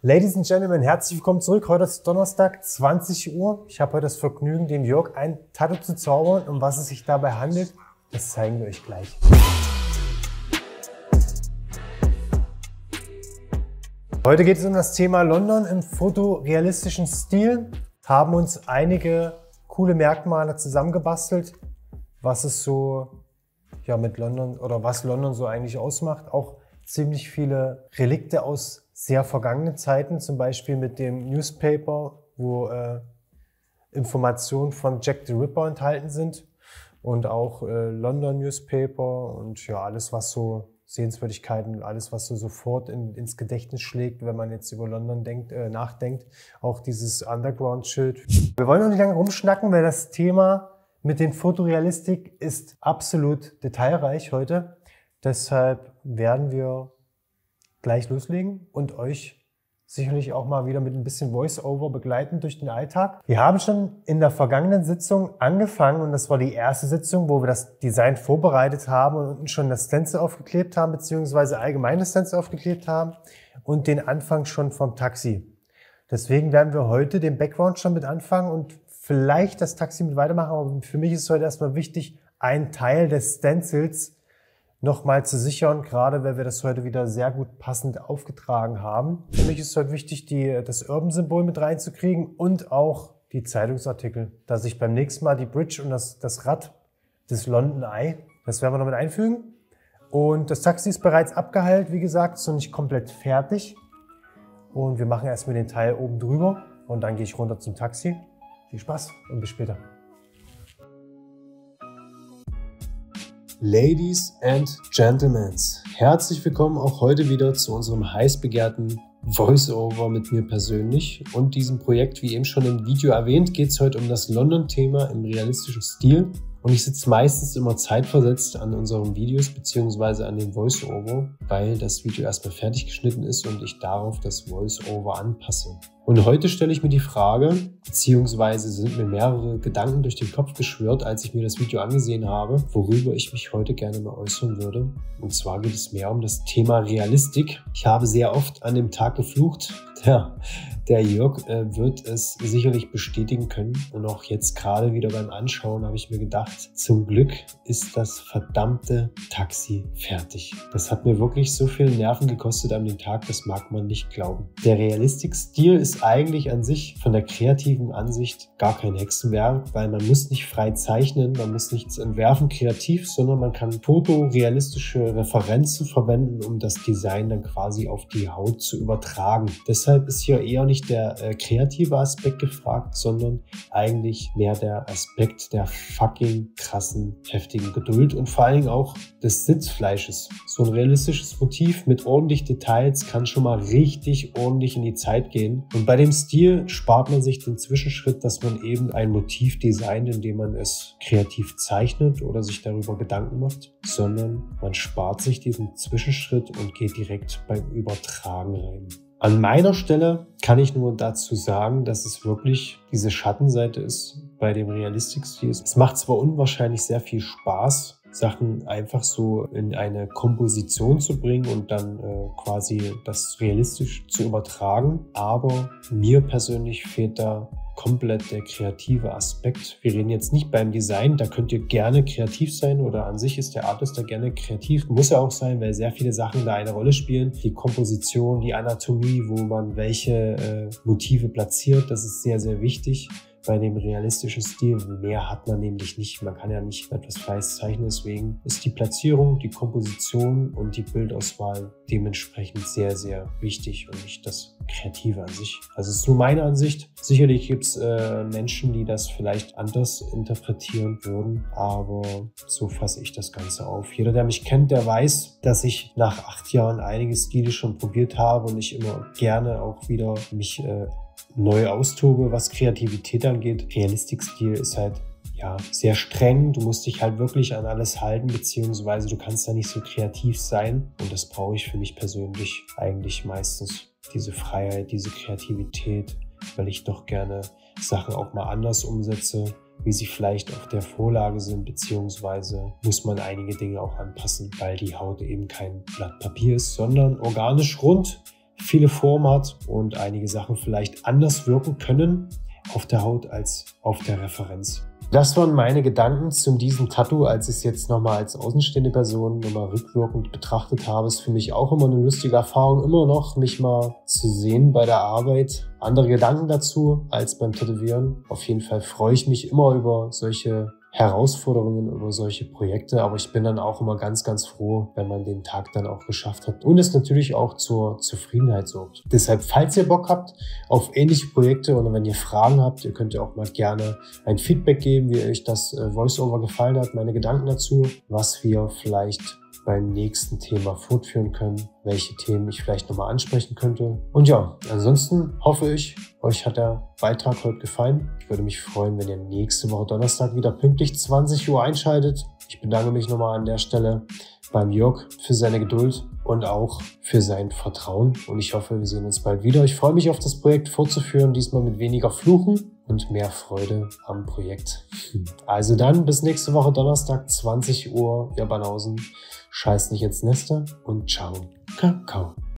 Ladies and Gentlemen, herzlich willkommen zurück. Heute ist Donnerstag, 20 Uhr. Ich habe heute das Vergnügen, dem Jörg ein Tattoo zu zaubern. Um was es sich dabei handelt, das zeigen wir euch gleich. Heute geht es um das Thema London im fotorealistischen Stil. Haben uns einige coole Merkmale zusammengebastelt, was es so mit London oder was London so eigentlich ausmacht. Auch ziemlich viele Relikte aus sehr vergangenen Zeiten, zum Beispiel mit dem Newspaper, wo Informationen von Jack the Ripper enthalten sind und auch London Newspaper und ja, alles was so Sehenswürdigkeiten, alles was so sofort ins Gedächtnis schlägt, wenn man jetzt über London nachdenkt. Auch dieses Underground-Schild. Wir wollen noch nicht lange rumschnacken, weil das Thema mit den Fotorealistik ist absolut detailreich heute. Deshalb werden wir gleich loslegen und euch sicherlich auch mal wieder mit ein bisschen Voice-Over begleiten durch den Alltag. Wir haben schon in der vergangenen Sitzung angefangen und das war die erste Sitzung, wo wir das Design vorbereitet haben und unten schon das Stencil aufgeklebt haben, beziehungsweise allgemein das Stencil aufgeklebt haben und den Anfang schon vom Taxi. Deswegen werden wir heute den Background schon mit anfangen und vielleicht das Taxi mit weitermachen, aber für mich ist heute erstmal wichtig, einen Teil des Stencils nochmal zu sichern, gerade weil wir das heute wieder sehr gut passend aufgetragen haben. Für mich ist heute wichtig, das Urban-Symbol mit reinzukriegen und auch die Zeitungsartikel, dass ich beim nächsten Mal die Bridge und das Rad des London Eye, das werden wir noch mit einfügen. Und das Taxi ist bereits abgeheilt, wie gesagt, ist noch nicht komplett fertig. Und wir machen erstmal den Teil oben drüber und dann gehe ich runter zum Taxi. Viel Spaß und bis später. Ladies and Gentlemen, herzlich willkommen auch heute wieder zu unserem heiß begehrten Voice-Over mit mir persönlich und diesem Projekt. Wie eben schon im Video erwähnt, geht es heute um das London-Thema im realistischen Stil. Und ich sitze meistens immer zeitversetzt an unseren Videos bzw. an dem Voice-Over, weil das Video erstmal fertig geschnitten ist und ich darauf das Voice-Over anpasse. Und heute stelle ich mir die Frage, beziehungsweise sind mir mehrere Gedanken durch den Kopf geschwirrt, als ich mir das Video angesehen habe, worüber ich mich heute gerne mal äußern würde. Und zwar geht es mehr um das Thema Realistik. Ich habe sehr oft an dem Tag geflucht. Der Jörg wird es sicherlich bestätigen können. Und auch jetzt gerade wieder beim Anschauen habe ich mir gedacht, zum Glück ist das verdammte Taxi fertig. Das hat mir wirklich so viel Nerven gekostet an dem Tag, das mag man nicht glauben. Der Realistikstil ist eigentlich an sich von der kreativen Ansicht gar kein Hexenwerk, weil man muss nicht frei zeichnen, man muss nichts entwerfen kreativ, sondern man kann fotorealistische Referenzen verwenden, um das Design dann quasi auf die Haut zu übertragen. Deshalb ist hier eher nicht der kreative Aspekt gefragt, sondern eigentlich mehr der Aspekt der fucking krassen, heftigen Geduld und vor allen Dingen auch des Sitzfleisches. So ein realistisches Motiv mit ordentlich Details kann schon mal richtig ordentlich in die Zeit gehen. Und bei dem Stil spart man sich den Zwischenschritt, dass man eben ein Motiv designt, indem man es kreativ zeichnet oder sich darüber Gedanken macht, sondern man spart sich diesen Zwischenschritt und geht direkt beim Übertragen rein. An meiner Stelle kann ich nur dazu sagen, dass es wirklich diese Schattenseite ist bei dem Realistikstil. Es macht zwar unwahrscheinlich sehr viel Spaß, Sachen einfach so in eine Komposition zu bringen und dann quasi das realistisch zu übertragen. Aber mir persönlich fehlt da komplett der kreative Aspekt. Wir reden jetzt nicht beim Design, da könnt ihr gerne kreativ sein oder an sich ist der Artist da gerne kreativ. Muss er auch sein, weil sehr viele Sachen da eine Rolle spielen. Die Komposition, die Anatomie, wo man welche Motive platziert, das ist sehr, sehr wichtig. Bei dem realistischen Stil, mehr hat man nämlich nicht. Man kann ja nicht etwas freies zeichnen, deswegen ist die Platzierung, die Komposition und die Bildauswahl dementsprechend sehr, sehr wichtig und nicht das Kreative an sich. Also es ist nur meine Ansicht. Sicherlich gibt es Menschen, die das vielleicht anders interpretieren würden, aber so fasse ich das Ganze auf. Jeder, der mich kennt, der weiß, dass ich nach 8 Jahren einige Stile schon probiert habe und ich immer gerne auch wieder mich neu austobe, was Kreativität angeht. Realistikstil ist halt sehr streng. Du musst dich halt wirklich an alles halten, beziehungsweise du kannst da nicht so kreativ sein. Und das brauche ich für mich persönlich eigentlich meistens. Diese Freiheit, diese Kreativität, weil ich doch gerne Sachen auch mal anders umsetze, wie sie vielleicht auf der Vorlage sind, beziehungsweise muss man einige Dinge auch anpassen, weil die Haut eben kein Blatt Papier ist, sondern organisch rund. viele Formen hat und einige Sachen vielleicht anders wirken können auf der Haut als auf der Referenz. Das waren meine Gedanken zu diesem Tattoo, als ich es jetzt nochmal als außenstehende Person nochmal rückwirkend betrachtet habe. Ist für mich auch immer eine lustige Erfahrung, immer noch mich mal zu sehen bei der Arbeit. Andere Gedanken dazu als beim Tätowieren. Auf jeden Fall freue ich mich immer über solche Herausforderungen, über solche Projekte, aber ich bin dann auch immer ganz, ganz froh, wenn man den Tag dann auch geschafft hat und es natürlich auch zur Zufriedenheit sorgt. Deshalb, falls ihr Bock habt auf ähnliche Projekte oder wenn ihr Fragen habt, ihr könnt ja auch mal gerne ein Feedback geben, wie euch das Voice-Over gefallen hat, meine Gedanken dazu, was wir vielleicht beim nächsten Thema fortführen können, welche Themen ich vielleicht nochmal ansprechen könnte. Und ja, ansonsten hoffe ich, euch hat der Beitrag heute gefallen. Ich würde mich freuen, wenn ihr nächste Woche Donnerstag wieder pünktlich 20 Uhr einschaltet. Ich bedanke mich nochmal an der Stelle beim Jörg für seine Geduld und auch für sein Vertrauen. Und ich hoffe, wir sehen uns bald wieder. Ich freue mich auf das Projekt fortzuführen, diesmal mit weniger Fluchen und mehr Freude am Projekt. Also dann, bis nächste Woche Donnerstag, 20 Uhr, ihr Banausen. Scheiß nicht ins Neste und ciao, Kakao.